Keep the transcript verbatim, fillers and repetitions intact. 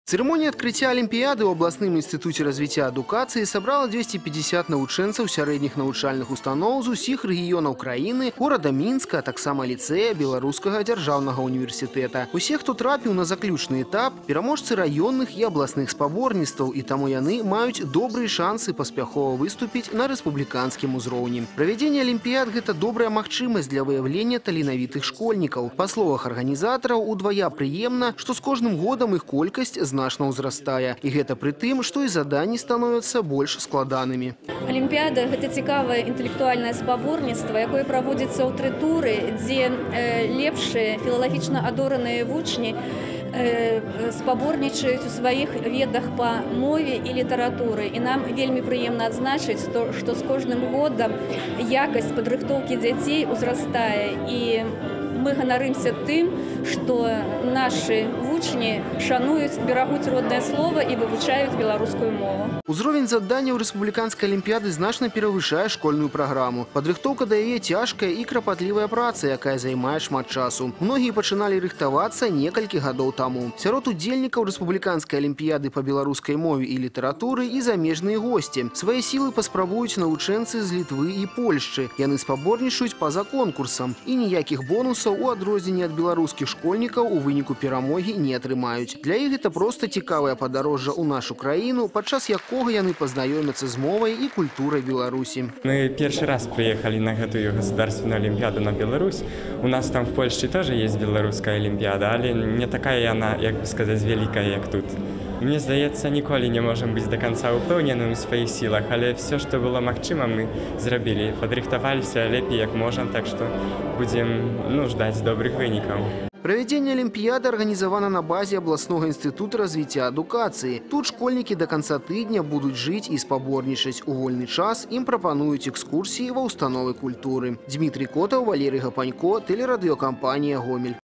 Церемония открытия Олимпиады в областном институте развития эдукации собрала двести пятьдесят навучэнцаў сярэдніх навучальных устаноў з усіх рэгіёнаў краіны, горада Мінска, а таксама ліцэя Беларускага дзяржаўнага універсітэта. Усе, хто трапіў на заключны этап, пераможцы раённых і абласных спаборніцтваў, і таму яны маюць добрыя шансы паспяхова выступіць на рэспубліканскім узроўні. Правядзенне Олімпіяд – гэта добрая магчымасць для выяўлення таленавітых школьнікаў. Па словах арганізатараў, удвая прыемна, што з кожным годам іх колькасць значна ўзрастае. І гэта пры тым, што і заданні становяцца больш складанымі. Олімпіяда – гэта цікавае інтэлектуальнае спаборніцтва, якое праводзіцца ў тры туры, дзе лепшыя філалагічна адораныя вучні спаборнічаюць у сваіх ведах па мове і літаратуры. І нам вельмі прыемна адзначыць, што з кожным годам якасць падрыхтоўкі дзяцей узрастае. І мы ганарымся тым, што нашы вучні шануюць, берагуць роднае слова і вывучаюць беларускую мову. Узровень заданняў рэспубліканскай алімпіяды значна перавышае школьную праграму. Падрыхтоўка да яе цяжкая і крапатлівая праца, якая займае шмат часу. Многія пачыналі рыхтавацца некалькі гадоў таму. Сярод удзельнікаў рэспубліканскай алімпіяды па беларускай мове і літаратуры і замежныя госці. Свае сілы паспрабуюць навучэнцы з Літвы і Польшчы. Яны спаборнічаюць па-за конкурсам. І ніякіх бонусаў у адрозненні ад беларускіх школьнікаў у выніку перамогі не атрымаюць. Для іх гэта проста цікавае падарожжа ў нашу краіну, падчас якога яны пазнаёмяцца з мовай і культурай Беларусі. Мы першы раз приехали на гэтую государственную олимпиаду на Беларусь. У нас там в Польше тоже есть белорусская олимпиада, але не такая она, як бы сказать, великая, як тут. Мне здаецца, ніколі не можем быць до конца упэўненым у сваіх сілах, але все, што было магчыма, мы зрабілі. Падрыхтаваліся лепей, як можам, так што будзем ну, ждаць добрых вынікаў. Правядзенне Олімпіяды арганізавана на базе абласнога інстытута развіцця адукацыі. Тут школьнікі да канца тыдня будуць жыць і спаборнічаць. У вольны час ім прапануюць экскурсіі ва ўстановы культуры. Дмітрий Котаў, Валерий Гапанько, тэлерадыёкампанія «Гомель».